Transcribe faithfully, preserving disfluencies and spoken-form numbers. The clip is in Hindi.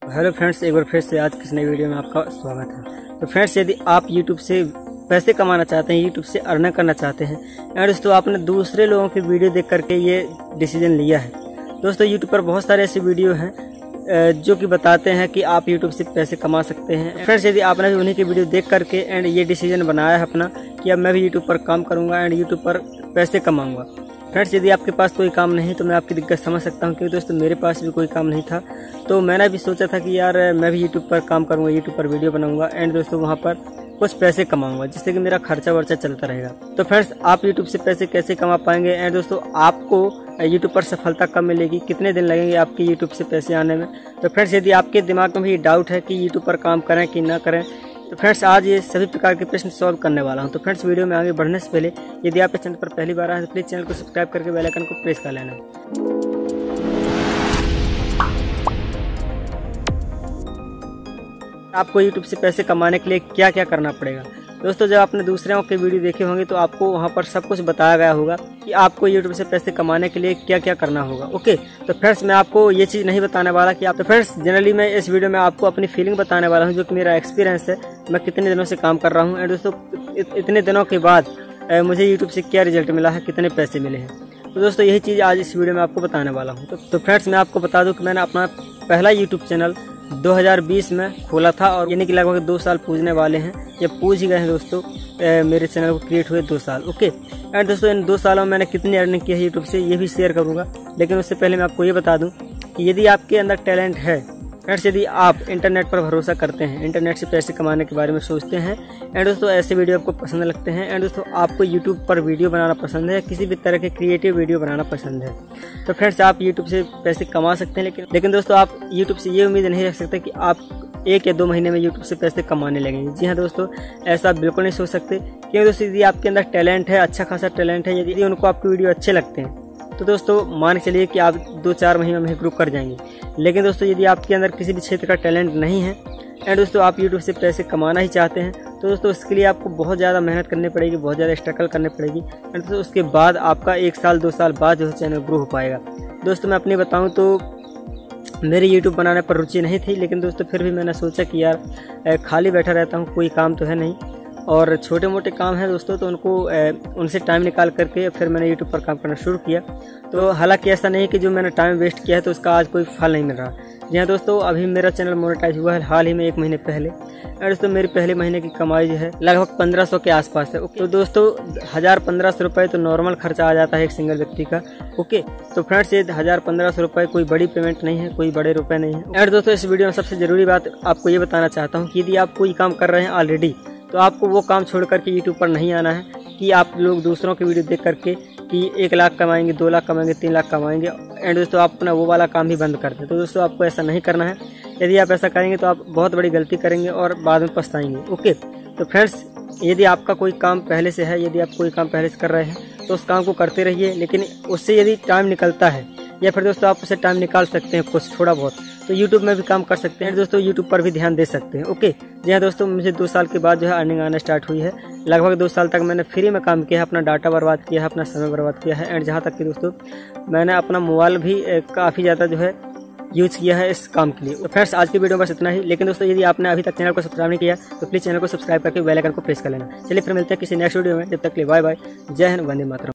हेलो फ्रेंड्स, एक बार फिर से आज किस नई वीडियो में आपका स्वागत है। तो फ्रेंड्स, यदि आप यूट्यूब से पैसे कमाना चाहते हैं, यूट्यूब से अर्न करना चाहते हैं एंड दोस्तों आपने दूसरे लोगों की वीडियो देख करके ये डिसीजन लिया है। दोस्तों यूट्यूब पर बहुत सारे ऐसी वीडियो हैं जो कि बताते हैं कि आप यूट्यूब से पैसे कमा सकते हैं। फ्रेंड्स, यदि आपने भी उन्हीं की वीडियो देख करके एंड ये डिसीजन बनाया है अपना कि अब मैं भी यूट्यूब पर काम करूँगा एंड यूट्यूब पर पैसे कमाऊँगा। फ्रेंड्स, यदि आपके पास कोई काम नहीं तो मैं आपकी दिक्कत समझ सकता हूँ, क्योंकि दोस्तों मेरे पास भी कोई काम नहीं था। तो मैंने भी सोचा था कि यार मैं भी यूट्यूब पर काम करूँगा, यूट्यूब पर वीडियो बनाऊँगा एंड दोस्तों वहाँ पर कुछ पैसे कमाऊँगा, जिससे कि मेरा खर्चा वर्चा चलता रहेगा। तो फ्रेंड्स, आप यूट्यूब से पैसे कैसे कमा पाएंगे एंड दोस्तों आपको यूट्यूब पर सफलता कब मिलेगी, कितने दिन लगेंगे आपके यूट्यूब से पैसे आने में। तो फ्रेंड्स, यदि आपके दिमाग में भी डाउट है कि यूट्यूब पर काम करें कि ना करें, तो फ्रेंड्स आज ये सभी प्रकार के प्रश्न सॉल्व करने वाला हूं। तो फ्रेंड्स, वीडियो में आगे बढ़ने से पहले यदि आप इस चैनल पर पहली बार आए तो प्लीज चैनल को सब्सक्राइब करके बेल आइकन को प्रेस कर लेना। आपको यूट्यूब से पैसे कमाने के लिए क्या क्या करना पड़ेगा। दोस्तों, जब आपने दूसरों के वीडियो देखे होंगे तो आपको वहां पर सब कुछ बताया गया होगा कि आपको यूट्यूब से पैसे कमाने के लिए क्या क्या करना होगा। ओके, तो फ्रेंड्स मैं आपको ये चीज़ नहीं बताने वाला कि आप तो फ्रेंड्स जनरली मैं इस वीडियो में आपको अपनी फीलिंग बताने वाला हूँ, जो कि मेरा एक्सपीरियंस है। मैं कितने दिनों से काम कर रहा हूँ एंड दोस्तों इतने दिनों के बाद मुझे यूट्यूब से क्या रिजल्ट मिला है, कितने पैसे मिले हैं। तो दोस्तों यही चीज़ आज इस वीडियो में आपको बताने वाला हूँ। तो फ्रेंड्स, मैं आपको बता दूँ कि मैंने अपना पहला यूट्यूब चैनल दो हज़ार बीस में खोला था और यानी कि लगभग दो साल पूजने वाले हैं, ये पूज ही गए हैं दोस्तों। ए, मेरे चैनल को क्रिएट हुए दो साल। ओके एंड दोस्तों इन दो सालों में मैंने कितनी अर्निंग की है यूट्यूब से ये भी शेयर करूंगा, लेकिन उससे पहले मैं आपको ये बता दूं कि यदि आपके अंदर टैलेंट है फ्रेंड्स, यदि आप इंटरनेट पर भरोसा करते हैं, इंटरनेट से पैसे कमाने के बारे में सोचते हैं एंड दोस्तों ऐसे वीडियो आपको पसंद लगते हैं एंड दोस्तों आपको यूट्यूब पर वीडियो बनाना पसंद है, किसी भी तरह के क्रिएटिव वीडियो बनाना पसंद है, तो फ्रेंड्स आप यूट्यूब से पैसे कमा सकते हैं। लेकिन लेकिन दोस्तों आप यूट्यूब से ये उम्मीद नहीं रख सकते कि आप एक या दो महीने में यूट्यूब से पैसे कमाने लगेंगे। जी हाँ दोस्तों, ऐसा बिल्कुल नहीं सोच सकते, क्योंकि दोस्तों यदि आपके अंदर टैलेंट है, अच्छा खासा टैलेंट है, यदि उनको आपके वीडियो अच्छे लगते हैं तो दोस्तों मान के चलिए कि आप दो चार महीने में ग्रो कर जाएंगे। लेकिन दोस्तों यदि आपके अंदर किसी भी क्षेत्र का टैलेंट नहीं है एंड दोस्तों आप यूट्यूब से पैसे कमाना ही चाहते हैं, तो दोस्तों उसके लिए आपको बहुत ज़्यादा मेहनत करनी पड़ेगी, बहुत ज़्यादा स्ट्रगल करनी पड़ेगी एंड दोस्तों उसके बाद आपका एक साल दो साल बाद जो है चैनल ग्रो हो पाएगा। दोस्तों मैं अपनी बताऊँ तो मेरी यूट्यूब बनाने पर रुचि नहीं थी, लेकिन दोस्तों फिर भी मैंने सोचा कि यार खाली बैठा रहता हूँ, कोई काम तो है नहीं और छोटे मोटे काम हैं दोस्तों, तो उनको उनसे टाइम निकाल करके फिर मैंने यूट्यूब पर काम करना शुरू किया। तो हालांकि ऐसा नहीं कि जो मैंने टाइम वेस्ट किया है तो उसका आज कोई फल नहीं मिल रहा। जी हाँ दोस्तों, अभी मेरा चैनल मोनेटाइज हुआ है हाल ही में, एक महीने पहले और दोस्तों मेरी पहले महीने की कमाई जो है लगभग पंद्रह सौ के आसपास है। ओके, तो दोस्तों हज़ार पंद्रह सौ रुपये तो नॉर्मल खर्चा आ जाता है एक सिंगल व्यक्ति का। ओके, तो फ्रेंड्स ये हज़ार पंद्रह सौ रुपये कोई बड़ी पेमेंट नहीं है, कोई बड़े रुपए नहीं है। और दोस्तों इस वीडियो में सबसे जरूरी बात आपको ये बताना चाहता हूँ कि यदि आप कोई काम कर रहे हैं ऑलरेडी, तो आपको वो काम छोड़ करके यूट्यूब पर नहीं आना है कि आप लोग दूसरों की वीडियो देख करके कि एक लाख कमाएंगे, दो लाख कमाएंगे, तीन लाख कमाएंगे एंड दोस्तों आप अपना वो वाला काम भी बंद कर दें। तो दोस्तों आपको ऐसा नहीं करना है। यदि आप ऐसा करेंगे तो आप बहुत बड़ी गलती करेंगे और बाद में पछताएंगे। ओके, तो फ्रेंड्स यदि आपका कोई काम पहले से है, यदि आप कोई काम पहले से कर रहे हैं तो उस काम को करते रहिए, लेकिन उससे यदि टाइम निकलता है या फिर दोस्तों आप उससे टाइम निकाल सकते हैं कुछ थोड़ा बहुत, तो यूट्यूब में भी काम कर सकते हैं दोस्तों, यूट्यूब पर भी ध्यान दे सकते हैं। ओके, जी हाँ दोस्तों, मुझे दो साल के बाद जो है अर्निंग आना स्टार्ट हुई है। लगभग दो साल तक मैंने फ्री में काम किया है, अपना डाटा बर्बाद किया है, अपना समय बर्बाद किया है एंड जहाँ तक कि दोस्तों मैंने अपना मोबाइल भी काफ़ी ज़्यादा जो है यूज किया है इस काम के लिए। तो फ्रेंड्स आज की वीडियो में बस इतना ही, लेकिन दोस्तों यदि आपने अभी तक चैनल को सब्सक्राइब नहीं किया तो प्लीज़ चैनल को सब्सक्राइब करके बेल आइकन को प्रेस कर लेना। चलिए फिर मिलते हैं किसी नेक्स्ट वीडियो में, जब तक के लिए बाय बाय, जय हिंद, वंदे मातरम।